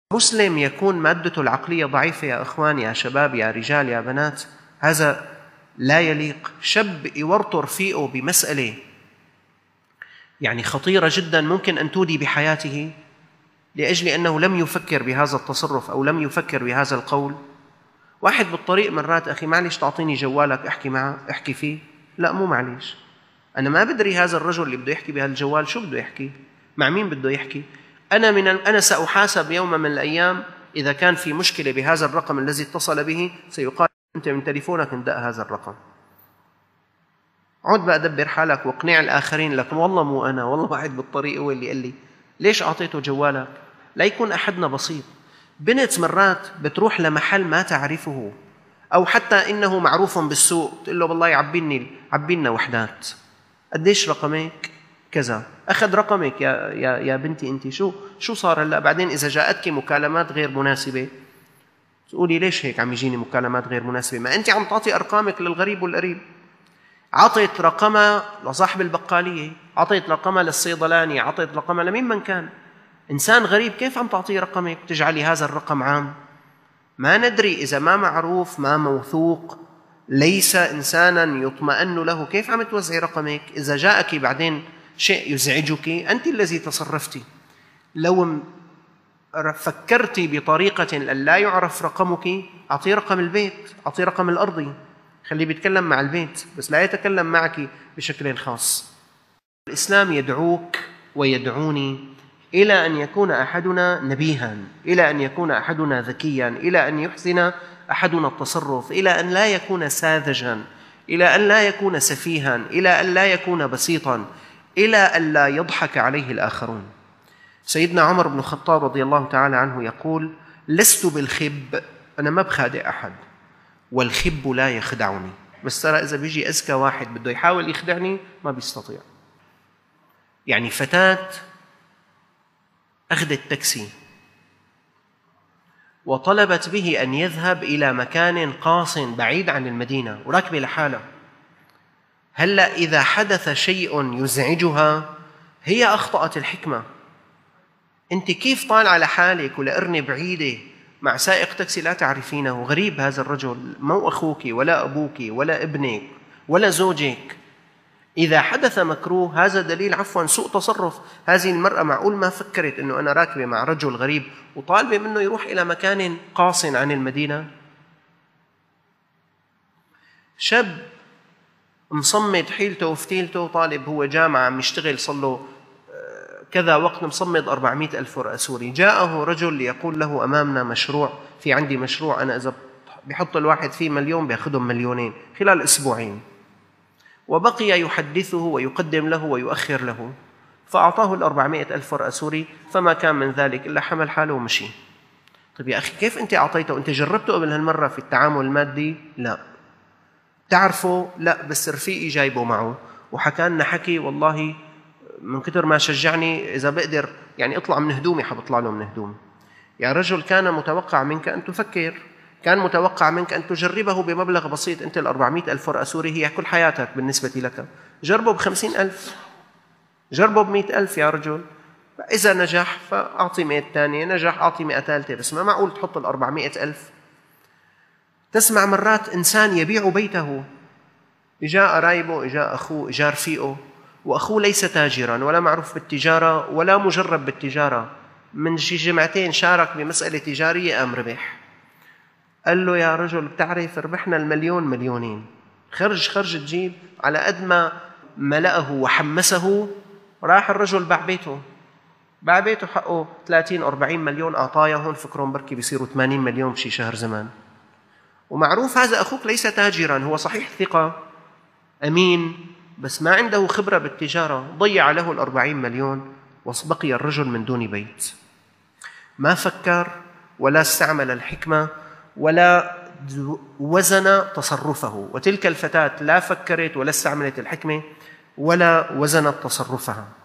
مسلم يكون مادته العقلية ضعيفة يا إخوان، يا شباب، يا رجال، يا بنات، هذا لا يليق. شاب يورطه رفيقه بمسألة يعني خطيرة جدا ممكن أن تودي بحياته لأجل أنه لم يفكر بهذا التصرف أو لم يفكر بهذا القول. واحد بالطريق مرات، أخي معلش تعطيني جوالك أحكي معه، أحكي فيه. لا، مو معلش، أنا ما بدري هذا الرجل اللي بده يحكي بهالجوال شو بده يحكي، مع مين بده يحكي. أنا سأحاسب يوما من الأيام إذا كان في مشكلة بهذا الرقم الذي اتصل به، سيقال أنت من تليفونك اندق هذا الرقم. عد بقى دبر حالك واقنع الآخرين، لكن والله مو أنا، والله واحد بالطريق هو اللي قال لي. ليش أعطيته جوالك؟ لا يكون أحدنا بسيط. بنت مرات بتروح لمحل ما تعرفه أو حتى إنه معروف بالسوق، تقول له والله عبينا وحدات، قديش رقمك؟ كذا. أخذ رقمك يا بنتي، أنت شو صار هلا؟ بعدين إذا جاءتك مكالمات غير مناسبة تقولي ليش هيك عم يجيني مكالمات غير مناسبة؟ ما أنت عم تعطي أرقامك للغريب والقريب. عطيت رقمها لصاحب البقالية، عطيت رقمها للصيدلاني، عطيت رقمها لمين من كان. إنسان غريب كيف عم تعطيه رقمك وتجعلي هذا الرقم عام؟ ما ندري، إذا ما معروف، ما موثوق، ليس إنسانا يطمئن له، كيف عم توزعي رقمك؟ إذا جاءك بعدين شيء يزعجك، أنت الذي تصرفتي. لو فكرتي بطريقة أن لا يعرف رقمك، أعطي رقم البيت، أعطي رقم الأرضي، خليه بيتكلم مع البيت بس لا يتكلم معك بشكل خاص. الإسلام يدعوك ويدعوني إلى أن يكون أحدنا نبيها، إلى أن يكون أحدنا ذكيا، إلى أن يحسن أحدنا التصرف، إلى أن لا يكون ساذجا، إلى أن لا يكون سفيها، إلى أن لا يكون بسيطا، إلى أن لا يضحك عليه الآخرون. سيدنا عمر بن الخطاب رضي الله تعالى عنه يقول: لست بالخب، أنا ما بخادع أحد، والخب لا يخدعني. بس ترى إذا بيجي أذكى واحد بده يحاول يخدعني ما بيستطيع. يعني فتاة أخذت تاكسي وطلبت به أن يذهب إلى مكان قاص بعيد عن المدينة وراكبة لحالها. هلأ إذا حدث شيء يزعجها هي أخطأت الحكمة. أنت كيف طالعة لحالك ولأرنة بعيدة مع سائق تاكسي لا تعرفينه، غريب هذا الرجل، مو أخوك ولا أبوك ولا ابنك ولا زوجك. إذا حدث مكروه هذا دليل سوء تصرف. هذه المرأة معقول ما فكرت أنه أنا راكبة مع رجل غريب وطالبة منه يروح إلى مكان قاص عن المدينة؟ شاب مصمد حيلته وفتيلته، طالب هو جامعة عم يشتغل صله كذا وقت، مصمد 400,000 ورقة سوري. جاءه رجل ليقول له: أمامنا مشروع، في عندي مشروع أنا إذا بحط الواحد فيه 1,000,000 بيأخذهم 2,000,000 خلال أسبوعين. وبقي يحدثه ويقدم له ويؤخر له، فأعطاه 400,000 ورقة سوري، فما كان من ذلك إلا حمل حاله ومشي. طيب يا أخي، كيف أنت أعطيته؟ أنت جربته قبل هالمرة في التعامل المادي؟ لا. تعرفه؟ لا، بس رفيقي جايبه معه وحكى لنا حكي، والله من كتر ما شجعني إذا بقدر يعني اطلع من هدومي حبطلع له من هدومي. يا رجل، كان متوقع منك أن تفكر، كان متوقع منك أن تجربه بمبلغ بسيط. أنت 400,000 ورقة سوري هي كل حياتك بالنسبة لك، جربه ب50,000، جربه ب100,000 يا رجل. إذا نجح فأعطي 100 ثانية، نجح أعطي 100 ثالثة، بس ما معقول تحط 400,000. تسمع مرات إنسان يبيع بيته، إجا قرايبه، إجا أخوه، إجا رفيقه، وأخوه ليس تاجرا ولا معروف بالتجارة ولا مجرب بالتجارة، من شي جمعتين شارك بمسألة تجارية قام ربح. قال له: يا رجل، بتعرف ربحنا 1,000,000 2,000,000. خرج تجيب. على قد ما ملأه وحمسه راح الرجل باع بيته حقه 30 40 مليون، أعطايا هون فكرهم بركي بيصيروا 80 مليون بشي شهر زمان. ومعروف هذا أخوك ليس تاجرا، هو صحيح ثقة أمين بس ما عنده خبرة بالتجارة، ضيع له 40 مليون وبقي الرجل من دون بيت. ما فكر ولا استعمل الحكمة ولا وزن تصرفه، وتلك الفتاة لا فكرت ولا استعملت الحكمة ولا وزنت تصرفها.